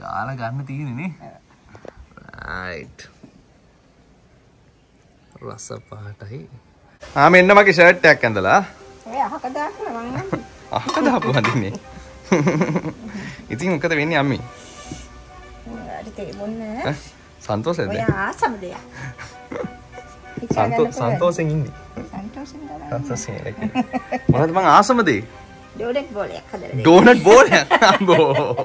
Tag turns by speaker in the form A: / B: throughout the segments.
A: දාලා ගන්න තියෙන්නේ නේ. right. රස පාටයි. මෙන්න මගේ ෂර්ට් එකක් ඇඳලා.
B: ඔය අහක දාන්න මං
A: අහක දාපු හදින්නේ. ඉතින් මොකද වෙන්නේ අම්මි?
B: හරි තේරුණා.
A: සන්තෝෂෙද?
B: ඔය ආසම දෙයක්.
A: සන්තෝෂෙන් ඉන්නේ.
B: සන්තෝෂෙන්
A: මොනවද මං ආසම දේ?
B: ඩෝනට් බෝලයක් හදලා දෙන්න.
A: ඩෝනට් බෝලයක්. අම්බෝ.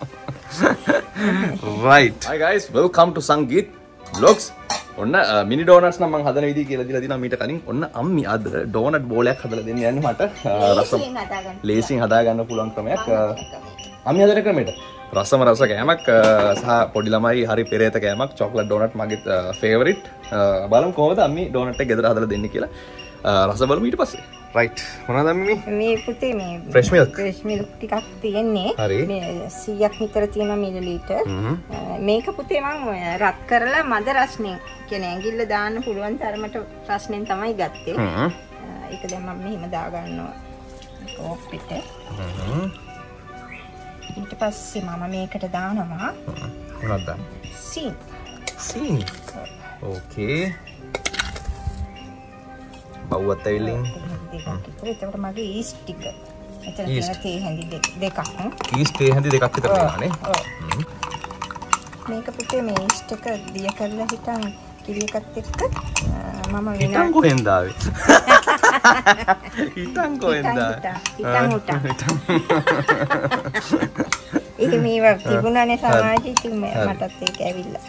A: right. Hi guys, welcome to Sangeet Vlogs. ඔන්න මිනි ඩෝනට්ස් නම් මම හදන විදිහ කියලා දීලා දිනා මීට කලින්. ඔන්න අම්මි අද ඩෝනට් බෝලයක් හදලා දෙන්න යන්නේ මට. ලේසියෙන් හදා ගන්න පුළුවන් ක්‍රමයක්. අම්මි හදන ක්‍රමයට රසම රස කෑමක් සහ පොඩි ළමයි හරි පෙරේත කෑමක් චොක්ලට් ඩෝනට් මගේ ෆේවරිට්. බලමු කොහොමද අම්මි ඩෝනට් එක ගෙදර හදලා දෙන්නේ කියලා. රස බලමු ඊට පස්සේ. right. මොනවද අම්මි
B: මේ පුතේ මේ
A: fresh milk
B: ටිකක් තියෙන්නේ. මේ 100ක් විතර තියෙන මිලිලීටර්. මේක පුතේ මම රත් කරලා මද රස්නේ කියන්නේ ඇඟිල්ල දාන්න පුළුවන් තරමට රස්නෙන් තමයි ගත්තේ. ඒක දැන් මම මෙහෙම දා ගන්නවා. කෝප් පිට. ඊට පස්සේ මම මේකට දානවා
A: මොනවද දාන්නේ? සීනි. okay. බව්වත් ඇවිල්ලින්
B: ඒකට මගේ ඊස්ට් ටික. එතන තියෙන තේ හැඳි දෙකක්.
A: ඊස්ට් තේ හැඳි දෙකක් විතර දෙනවානේ.
B: මේක පුතේ මේ ඊස්ට් එක දිය කරලා හිටන් කිරි එකත් එක්ක මම
A: හිටන් කොහෙන්ද ආවේ? හිටන් කොහෙන්ද ආවේ?
B: හිටන් ඒක මේවා තිබුණානේ සමාජයේ ඉතින් මටත් ඒක ඇවිල්ලා.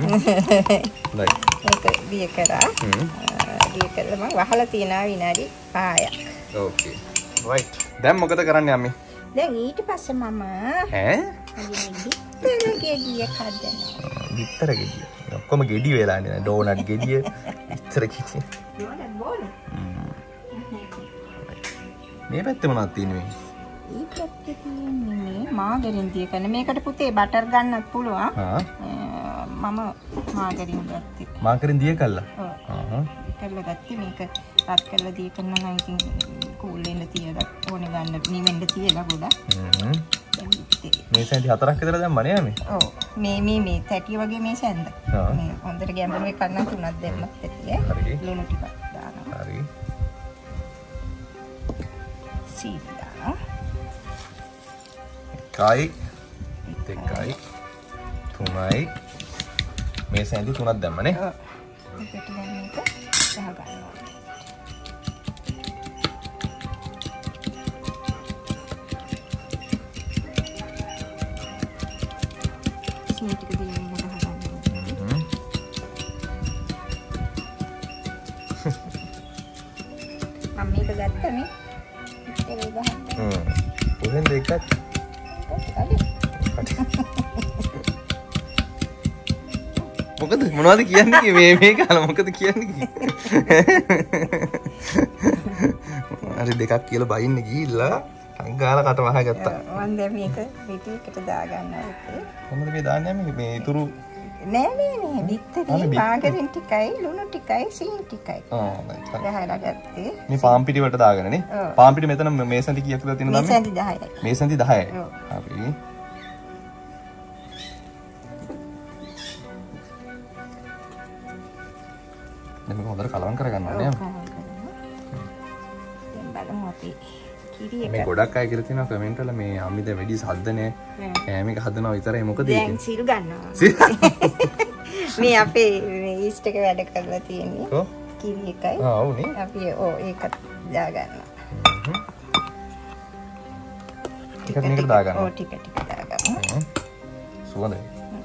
B: ඒක දිය කරා. දිය කරලා මම වහලා තියනවා විනාඩි 5ක්.
A: okay. right. දැන් මොකද කරන්නේ අම්මි?
B: දැන් ඊට පස්සේ මම බිත්තර ගෙඩිය හදනවා.
A: බිත්තර ගෙඩිය. ඔක්කොම ගෙඩි වෙලා නේ. ඩෝනට් ගෙඩිය, බිත්තර ගෙඩිය.
B: ඩෝනට් බෝල.
A: මේ පැත්තේ මොනවද තියෙන්නේ මේ?
B: ඊ පැත්තේ තියෙන්නේ මාගරින් දිය කරන. මේකට පුතේ බටර් ගන්නත් පුළුවන්. මම මාගරින් ගත්තේ.
A: මාගරින් දිය කළා.
B: කරලා ගත්තේ මේක රත් කරලා දිය කරනවා නම් ඉතින් කූල් වෙන්න තියලා ඕනේ ගන්න නිවෙන්න තියලා ගොඩක්. මේ
A: සැන්ඩි 4ක් විතර දැම්මනේ යන්නේ.
B: ඔව්. මේ තැටිය වගේ මේ සැන්ද. මේ හොඳට ගැඹුරු එකක් නම් 3ක් දැම්මත් ඇති. හරි. ලුණු ටිකක් දානවා.
A: හරි.
B: සීනි දානවා.
A: එකයි දෙකයි තුනයි මේ සැන්ඩි 3ක් දැම්මනේ.
B: ඔව්. ඒකට දැන් මේක ගහ ගන්නවා. සීනි ටික දීලා ගහ ගන්නවා. මම මේක ගත්තා නේ. ඒක ගහන්න.
A: කොහෙන්ද එකක්? මොකද මොනවද කියන්නේ මේ කාලා මොකද කියන්නේ? හරි දෙකක් කියලා බයින්න ගිහිල්ලා අංගාලා කට වහගත්තා.
B: මම දැන් මේක පිටියකට දා ගන්නවා.
A: කොහොමද මේ දාන්නේ මේ තුරු?
B: නෑ බිත්තරේ මාගරින් ටිකයි ලුණු ටිකයි සීනි ටිකයි. ගහලා ගත්තේ.
A: මේ පාන් පිටි වලට දාගෙනනේ. පාන් පිටි මෙතන මේ සැන්ඩි කීයක් විතර තියෙනවද?
B: මේ සැන්ඩි 10යි.
A: මේ සැන්ඩි 10යි. හරි. දැන් මේක හොඳට කලවම් කරගන්න ඕනේ.
B: දැන් බලමු අපි කිරි එක.
A: මේ ගොඩක් අය කියලා තියෙනවා කමෙන්ට් වල මේ අම්මි දැන් වැඩි සද්දනේ. කෑම එක හදනවා විතරයි මොකද
B: ඒකේ? දැන් සිල් ගන්නවා. මේ අපේ ඊස්ට් එක වැඩ කරලා තියෙන්නේ.
A: කො?
B: කිරි එකයි.
A: ඔව්නේ.
B: අපි ඒකත් දා ගන්නවා.
A: ටික දා ගන්නවා.
B: ඔව් ටික දා ගන්නවා.
A: සුවඳයි.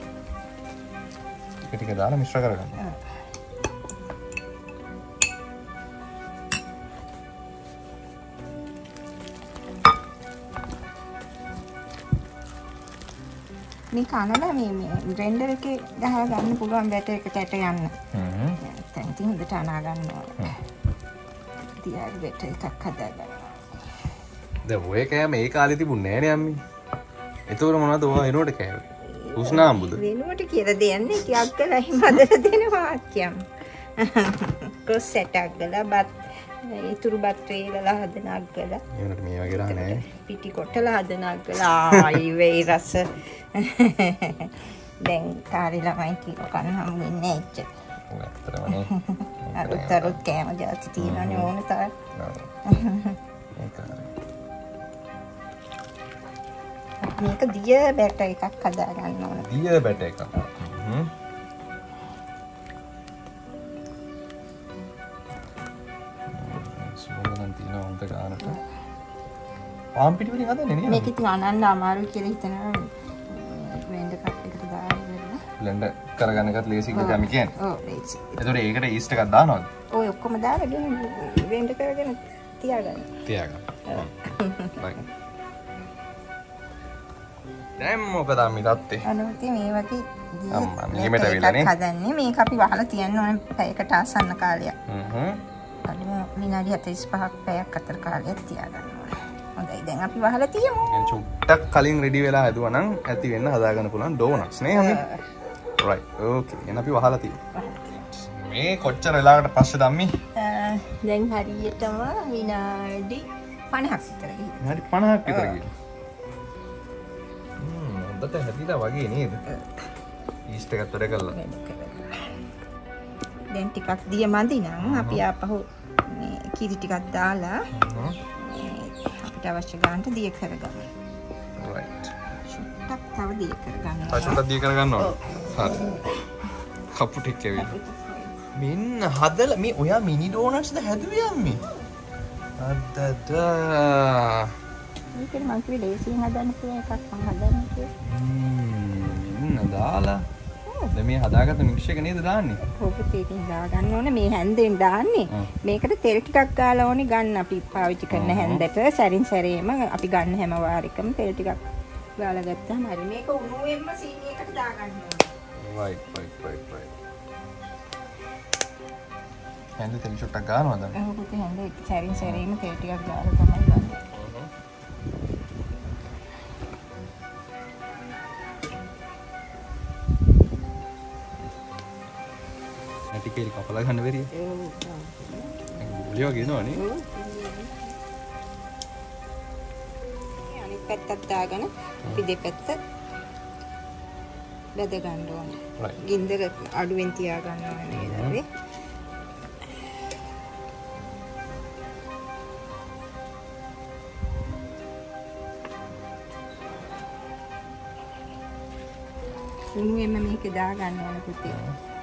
A: ටික දාලා මිශ්‍ර කරගන්න. මේ කනලා මේ බ්ලෙන්ඩර් එකේ ගහලා ගන්න පුළුවන් බැටර් එකට යට යන්න. දැන් ඉතින් හොඳට අනා ගන්න ඕනේ. තියාගෙන බැටර් එකක් හදා ගන්න. දැන් ඔය කෑම ඒ කාලේ තිබුණේ නෑනේ අම්මි. ඒතකොට මොනවද ඔය එනකොට කෑවේ? උස්නාම්බුද?
B: වෙනුවට කියලා දෙන්නේ ටිකක් කරලා එහෙම හදලා දෙනවා අක්කියම්. කොස් සැටක් ගලා බත් ඉතුරු බත් වේලලා හදන අග්ගලා.
A: ඒකට මේ වගේ රහ නෑ.
B: පිටි කොටලා හදන අග්ගලා ආයි වේ රස දැන් කාලේ ළමයි කීක කන්න හම් වෙන්නේ ඇච්ච.
A: ඔව් ඇත්තටමනේ.
B: අරුත් කෑම ජාති තියෙනවනේ ඕන තරම්.
A: ඒක හරි.
B: මේක දිය බැට එකක් හදා ගන්න ඕන.
A: දිය බැට එකක්. සුවඳන් තියෙන උන්ට ගන්නට. පාන් පිටි වලින් හදන්නේ නේද?
B: මේක ඉතින් අනන්න අමාරුයි කියලා හිතනවා. වෙන්ඩ කප් එකට දාලා
A: බ්ලෙන්ඩර් කරගන්න එකත් ලේසි කියලා තමයි කියන්නේ.
B: ඔව් ලේසි.
A: එතකොට ඒකට ඊස්ට් එකක් දානවද?
B: ඔය ඔක්කොම දාලා ගෙන වෙන්ඩ කරගෙන තියාගන්න.
A: තියාගන්න. right. දැන් මොකද අපි ගත්තේ?
B: අනුති මේ වගේ
A: අම්මා නියමට වෙලානේ.
B: හදන්නේ මේක අපි වහලා තියන්න ඕනේ පැයකට ආසන්න කාලයක්. අද විනාඩි 45ක් පැයක් අතර කාලයක් තියාගන්න ඕනේ. හොඳයි දැන් අපි වහලා තියමු.
A: يعني චුට්ටක් කලින් රෙඩි වෙලා හදුවා නම් ඇති වෙන්න හදාගන්න පුළුවන් ඩෝනට්ස් නේ අපි. right. okay. එහෙනම් අපි වහලා තියමු. මේ කොච්චර වෙලාවකට පස්සේද අම්මි?
B: දැන් හරියටම විනාඩි 50ක් විතර ගිහින්.
A: විනාඩි 50ක් විතර ගිහින්. හොඳට හැදිලා වගේ නේද? ඊස්ට් එකත් වැඩ කළා.
B: දැන් ටිකක් දිය මදි නම් අපි ආපහු මේ කිරි ටිකක් දාලා අපිට අවශ්‍ය ගන්නට දිය කරගමු.
A: right.
B: ටිකක් තව දිය කරගන්න.
A: පස්සට දිය කරගන්න ඕන. හරි. කපු ටික ඇවිල්ලා. මෙන්න හදලා මේ ඔයා මිනි ඩෝනට්ස්ද හැදුවේ අම්මේ? අද්දදා.
B: මේකේ මං කිව්වේ ලේසියෙන් හදන්න පුළුවන් එකක් මං හදන්න කියලා.
A: දාලා. දැන් මේ හදාගත්ත මික්ස් එක නේද දාන්නේ?
B: පොපුතේ ඉතින් දාගන්න ඕනේ මේ හැන්දෙන් දාන්නේ. මේකට තෙල් ටිකක් ගාලා ඕනේ ගන්න අපි පාවිච්චි කරන හැන්දට සැරින් සැරේම අපි ගන්න හැම වාරයකම තෙල් ටිකක් ගාලා ගත්තාම හරි මේක උණුවෙන්ම සීනි එකට දාගන්න ඕනේ.
A: right. හැන්ද තෙල් ෂොට්ටක් ගන්නවද?
B: ඔව් පුතේ හැන්ද සැරින් සැරේම තෙල් ටිකක් ගාලා තමයි ගන්නේ. ටිකේ කපලා ගන්න බැරිය. ඔව්. ගුලිය වගේ නෝනේ. අනිත් පැත්තත් දාගෙන අපි දෙපැත්ත බෙද ගන්න ඕනේ. ගින්දර අඩුවෙන් තියා ගන්න ඕනේ මේ දරුවේ. උණුවෙන්ම මේක දා ගන්න ඕනේ පුතේ.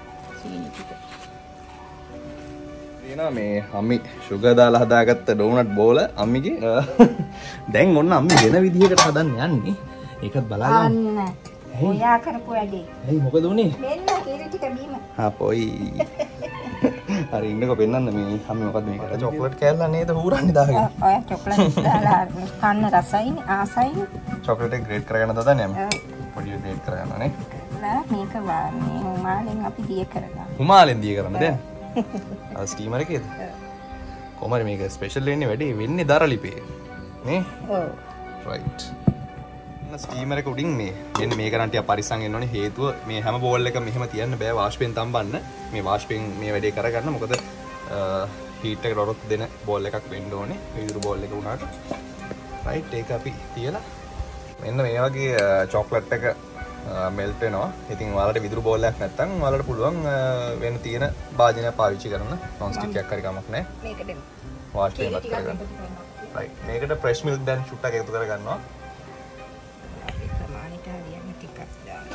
A: එනවා මේ අම්මි සුගර් දාලා හදාගත්ත ඩෝනට් බෝල අම්මිගේ දැන් ඔන්න අම්මි වෙන විදිහකට හදන්න යන්නේ. ඒකත් බලාගන්න.
B: අන්න. ඔයා කරපු වැඩේ.
A: ඇයි මොකද උනේ?
B: මෙන්න කිරි ටික බීම.
A: පොයි. හරි ඉන්නකෝ පෙන්නන්න මේ අම්මි මොකද මේක කරන්නේ? චොක්ලට් කෑල්ල නේද හූරන්නේ දාගෙන.
B: ඔය චොක්ලට් දාලා කන්න රසයිනේ ආසයිනේ.
A: චොක්ලට් එක ග්‍රේට් කරගන්න දදන්නේ අම්මි. පොඩි ග්‍රේට් කරගන්න නේ.
B: මේක මේ උමාලෙන් අපි දිය කරගන්න.
A: උමාලෙන් දිය කරන්න දැන්. ස්ටීමර් එකේද? කොහමද මේක ස්පෙෂල් වෙන්නේ වැඩේ වෙන්නේ දරලිපේ. නේ? ඔව්. රයිට්. ස්ටීමර් එක උඩින් මේ මෙන්න මේක නම් ටික පරිස්සම් වෙන්න ඕනේ හේතුව මේ හැම බෝල් එකම මෙහෙම තියන්න බෑ වාෂ්පෙන් තම්බන්න. මේ වාෂ්පෙන් මේ වැඩේ කරගන්න මොකද හීට් එකට ඔරොත්තු දෙන බෝල් එකක් වෙන්න ඕනේ. විදුරු බෝල් එක උනාට. රයිට් ඒක අපි තියලා මෙන්න මේ වගේ චොක්ලට් එක මෙල්ට් වෙනවා. ඉතින් ඔයාලට විදුරු බෝල් එකක් නැත්නම් ඔයාලට පුළුවන් වෙන තියෙන භාජනයක් පාවිච්චි කරන්න. නොන් ස්ටික් එකක් හරි කමක් නැහැ.
B: මේකට
A: වාෂ් එකක් කරගන්න. රයිට්. මේකට ෆ්‍රෙෂ් මිල්ක් දැන් චුට්ටක් එකතු කරගන්නවා.
B: අපි ප්‍රමාණයට හරියන්නේ ටිකක් දාන්න.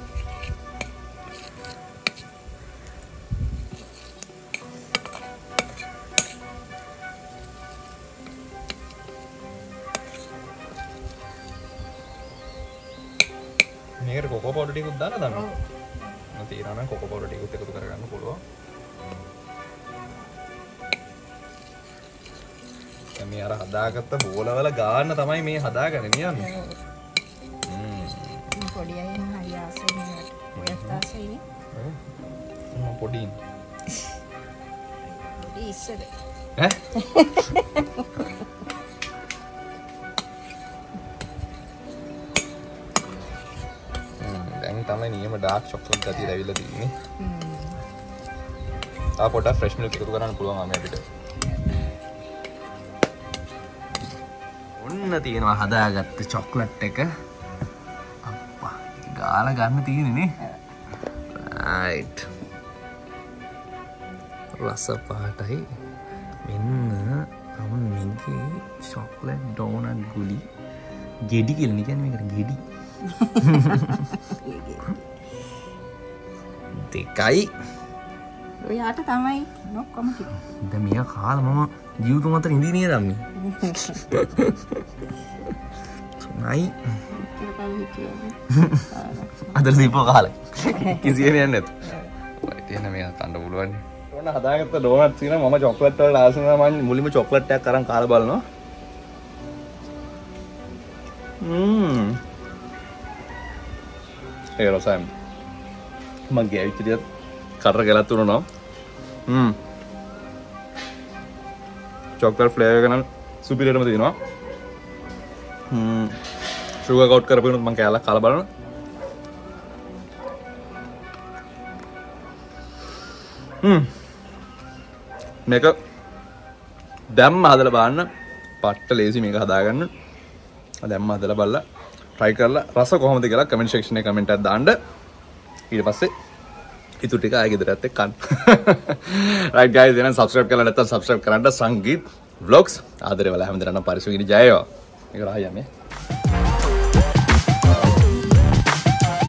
A: මේකට කොකෝ පවුඩර් ටිකක් දාලා දාන්න. ඔව්. මම තියනවා නම් කොකෝ පවුඩර් ටිකක් එකතු කරගන්න පුළුවන්. දැන් මේ අර හදාගත්ත බෝලවල ගාන්න තමයි මේ හදාගන්නේ නියන්නේ.
B: පොඩි අය නම් හරි ආසයි නේද? ඔයත් ආසයිනේ.
A: පොඩි.
B: පොඩි ඉස්සර.
A: ඈ? තමයි නියම ඩාර්ක් චොක්ලට් ගතිය ඇවිල්ලා තියෙන්නේ. ආ පොඩ්ඩක් ෆ්‍රෙෂ් මිල්ක් එකතු කරන්න පුළුවන් ආමේ අපිට. ඔන්න තියෙනවා හදාගත්ත චොක්ලට් එක. අප්පා. කාලා ගන්න තියෙන්නේ නේ. right. රස පාටයි මෙන්න අම්මිගේ chocolate donut ගුලි ගෙඩි කියලා නේ කියන්නේ මේකට ගෙඩි. දෙකයි.
B: ඔයාට තමයි ඔක්කොම ටික.
A: දැන් මෙයා කාලා මම ජීවිත මතර ඉඳී නේද අම්මි? නයි. අද දීපෝ කාලා. කිසියෙම යන්නේ නැත. right එහෙනම් මේක කන්න පුළුවන්. ඕන හදාගත්ත ඩෝනට්ස් තියෙනවා මම චොක්ලට් වලට ආස වෙනවා මම මුලින්ම චොක්ලට් එකක් අරන් කාලා බලනවා. ඒ රසයි. මම ගෑවිච්ච දියත් කටර ගලත් උනනවා. චොක්ලට් ෆ්ලේවර් එක නම් සුපිරියරම තියෙනවා. sugar coat කරපුණොත් මම කෑල්ලක් කාලා බලනවා. මේක දැම්ම හදලා බලන්න. පට්ට ලේසි මේක හදාගන්න. දැම්ම හදලා බලලා try කරලා රස කොහොමද කියලා comment section එකේ comment එකක් දාන්න. ඊට පස්සේ ඉතුරු ටික ආයෙ ගෙදරත් එක්ක කන්න. right guys එහෙනම් subscribe කරලා නැත්නම් subscribe කරන්න සංගීත් vlogs ආදරේ වල හැමදාම පරිසුගිනි ජය වේවා. මේක රහයන්නේ.